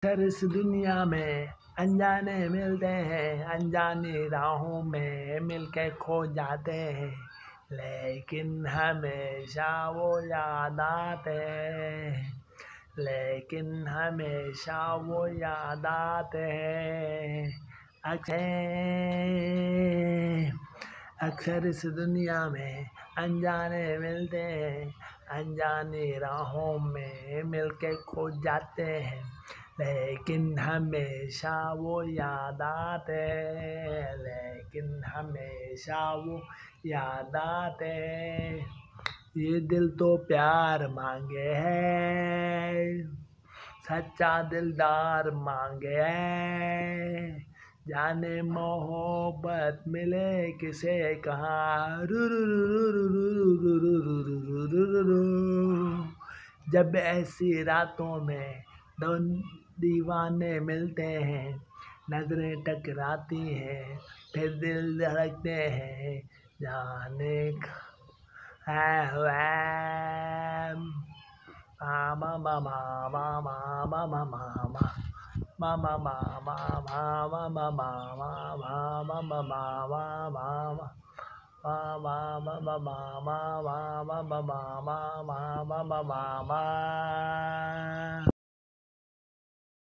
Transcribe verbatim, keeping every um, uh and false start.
अक्सर इस दुनिया में अनजाने मिलते हैं, अनजानी राहों में मिलके खो जाते हैं, लेकिन हमेशा वो याद आते हैं, लेकिन हमेशा वो याद आते हैं। अक्सर अक्सर इस दुनिया में अनजाने मिलते हैं, अनजानी राहों में मिलके खो जाते हैं, लेकिन हमेशा वो याद आते हैं, लेकिन हमेशा वो याद आते हैं। ये दिल तो प्यार मांगे है, सच्चा दिलदार मांगे है, जाने मोहब्बत मिले किसे कहाँ। जब ऐसी रातों में दो दीवाने मिलते हैं, नजरें टकराती हैं, फिर दिल धड़कते हैं, जाने है मामा मामा मामा मामा मामा मामा मामा मामा मामा मामा मामा मामा Mama, mama, mama, mama, mama, mama, mama, mama.